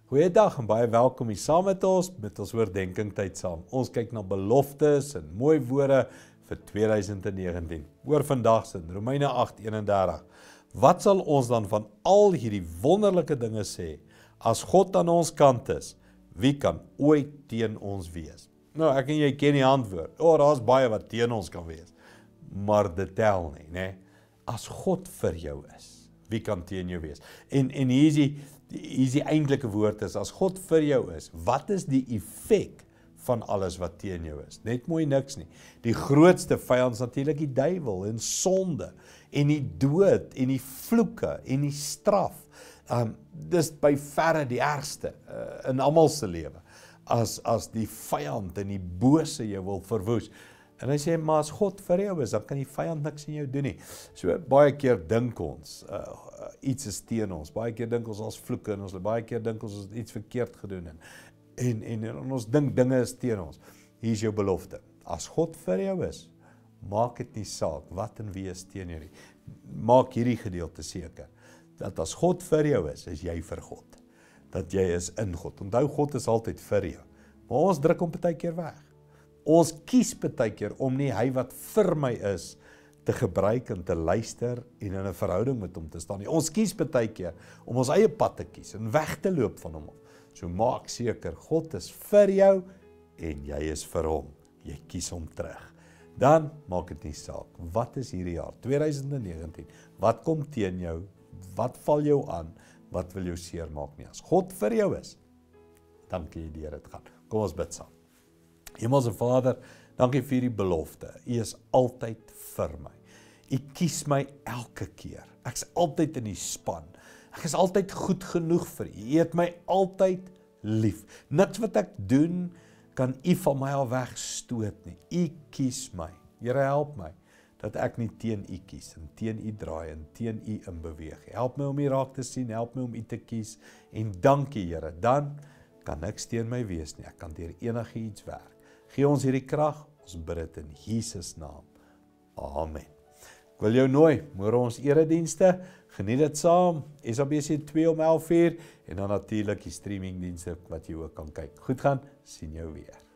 Goeiedag en baie welkom hier saam met ons oordenking tyd saam. Ons kyk na beloftes en mooi woorde vir 2019. Oor vandag se Romeine 8:31. Wat sal ons dan van al hierdie wonderlike dinge sê? As God aan ons kant is, wie kan ooit teen ons wees? Nou, ek en jy ken die antwoord. Daar's baie wat teen ons kan wees. Maar dit tel nie, né? As God vir jou is, wie kan teen jou wees? En hier is die eintlike woord is, as God vir jou is, wat is die effek van alles wat teen jou is? Net mooi niks nie. Die grootste vyand is natuurlik die duiwel en sonde en die dood en die vloeke en die straf. Dis by verre die ergste in almal se lewe. As die vyand en die bose jou wil verwoes. En hy sê, maar as God vir jou is, dan kan die vyand niks in jou doen nie. So baie keer dink ons, iets is teen ons. Baie keer dink ons vloeke en baie keer dink ons iets verkeerd gedoen. En ons dink dinge is teen ons. Hier is jou belofte. As God vir jou is, maak dit nie saak wat en wie is teen jou nie. Maak hierdie gedeelte seker. Dat as God vir jou is jy vir God. Dat jy is in God. Onthou, God is altyd vir jou. Maar ons druk hom baie keer weg. Ons kies baie keer om nie hy wat vir my is te gebruik en te luister en in 'n verhouding met hom te staan nie. Ons kies baie keer om ons eie pad te kies en weg te loop van hom. So maak seker, God is vir jou en jy is vir hom. Jy kies hom terug. Dan maak dit nie saak. Wat is hierdie jaar? 2019. Wat kom teen jou? Wat val jou aan? Wat wil jou seermaak nie? As God vir jou is, dan kan jy deur dit gaan. Kom ons bid saam. Hemelse Vader, dankie vir die belofte. U is altyd vir my. U kies my elke keer. Ek is altyd in die span. Ek is altyd goed genoeg vir u. U het my altyd lief. Niks wat ek doen, kan u van my al wegstoot nie. U kies my. Here, help my, dat ek nie teen u kies, en teen u draai, en teen u in beweeg. Help my om u raak te sien, help my om u te kies, en dankie Here, dan kan niks teen my wees nie. Ek kan deur enige iets werk. Gee ons hierdie krag, ons bid dit in Jesus naam. Amen. Ek wil jou nooi, môre ons eredienste, geniet dit saam, SABC 2 om 11:00, en dan natuurlik die streamingdienste wat jy ook kan kyk. Goed gaan, sien jou weer.